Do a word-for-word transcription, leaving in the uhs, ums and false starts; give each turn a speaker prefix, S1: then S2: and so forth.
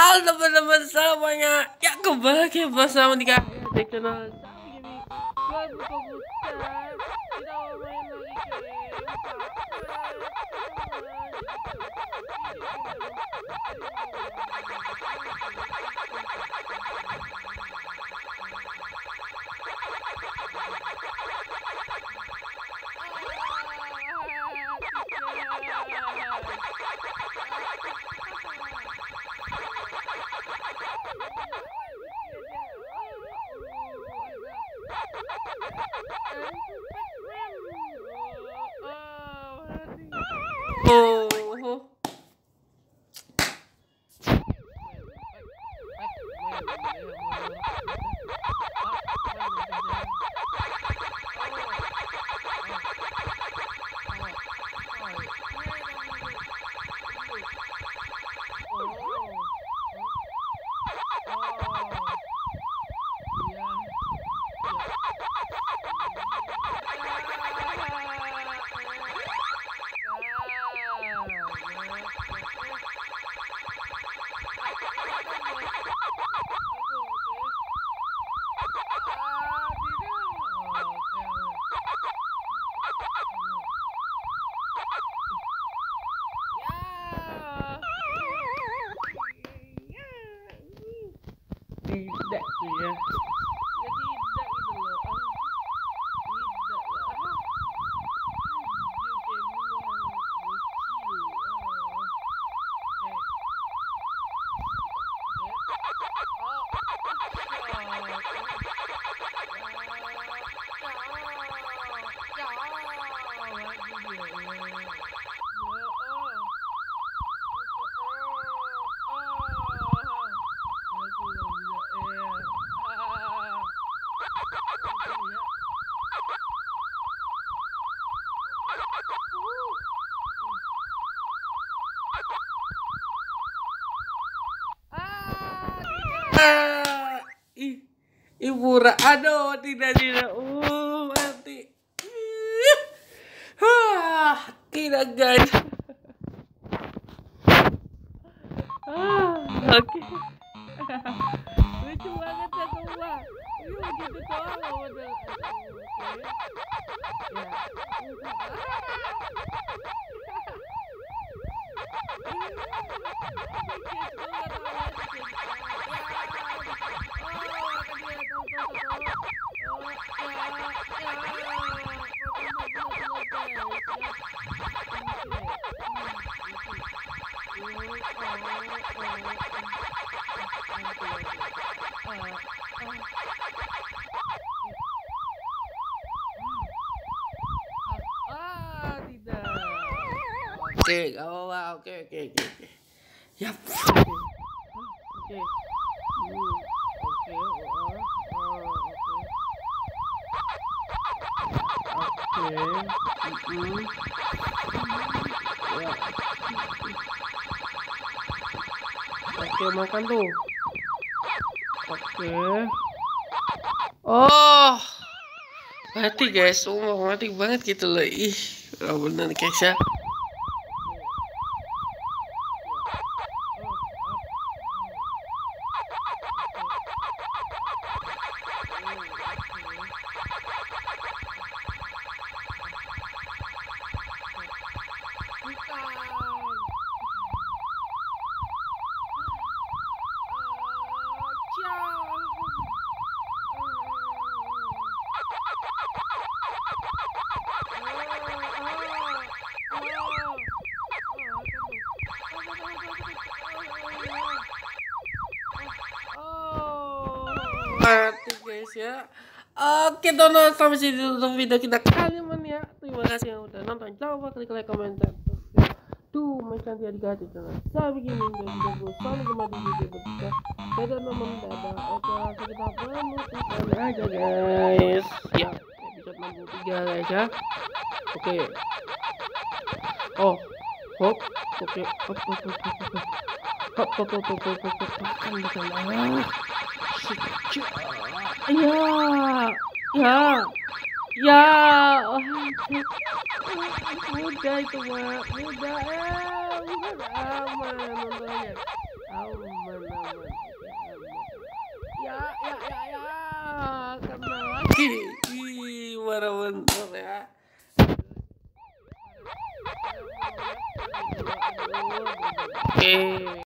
S1: Halo teman-teman semuanya, ya kembali lagi bersama di channel Sabi Gaming. Gua berkomputer, kita mau main lagi Oh, tidak sih ya. Ya tidak gitu loh. Ah, tidak lah. Anjir, kayak Ah, ih, ibu Ra, aduh, tidak tidak, uh, mati, ah, tidak guys, ah, oke, lucu banget ya semua, ini begitu doang loh model, Oke, gak apa-apa, oke, oke, oke, oke. Yap. Oke. Oke. Hmm, oke, oh, oh, oke. Oke. Mm-mm. Ya. Oke, makan tuh. Oke. Oh. Mati guys, oh, mati banget gitu loh. Ih, oh, bener guys ya. Mati guys ya. Oke tonton sampai sini untuk video kita kali ini ya. Terima kasih yang udah nonton. Jangan lupa klik like, komen, dan subscribe. Tuh macam dia dikasih channel Sabi Gaming dan video sampai jumpa di video berikutnya. Dadah teman, dadah. Oke langsung kita penutupan aja guys. Ya episode enam puluh tiga guys ya. Oke. Oh, hop, oke, hop, hop, hop, hop, hop, hop, hop, hop, hop, hop, hop, makan di sana. Ya, ya, ya, mudah itu mah, mudah, eh, mudah aman nontonnya, aman. lagi. Ih, marah bener ya. Oke.